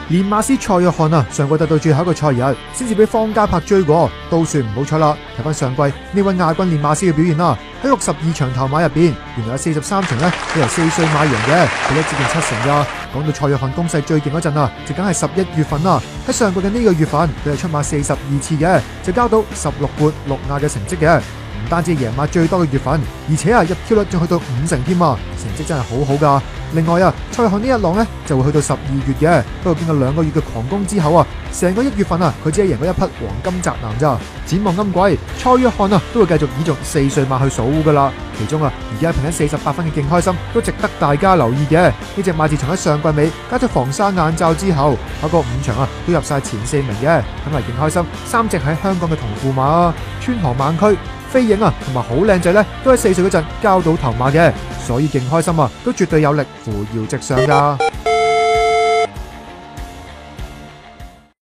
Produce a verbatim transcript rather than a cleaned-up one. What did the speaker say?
連馬師蔡約翰啊，上季達到最後一個賽日，先至俾方嘉柏追過，都算唔好彩啦。睇翻上季呢位亞軍連馬師嘅表現啦，喺六十二場頭馬入邊，原來有四十三場呢都由四歲馬贏嘅，比率接近七成噶。講到蔡約翰攻勢最勁嗰陣啊，就梗係十一月份啦。喺上季嘅呢個月份，佢係出馬四十二次嘅，就交到十六撥六亞嘅成績嘅。唔單止係贏馬最多嘅月份，而且啊入 Q 率仲去到五成添啊，成績真係好好噶。另外啊，蔡約翰呢一浪呢就會去到十二月嘅，不過經過兩個月嘅狂攻之後啊，成個一月份啊，佢只係贏過一匹黃金宅男咋。展望今季，蔡約翰啊都會繼續倚重四歲馬去數噶啦。其中啊，而家平緊四十八分嘅勁開心都值得大家留意嘅。呢隻馬自從喺上季尾加咗防沙眼罩之後，跑過五場啊都入晒前四名嘅。咁啊勁開心，三隻喺香港嘅同父馬啊，川河猛區、飛影啊同埋好靚仔呢，都喺四歲嗰陣交到頭馬嘅，所以勁開心啊，都絕對有力扶搖直上噶。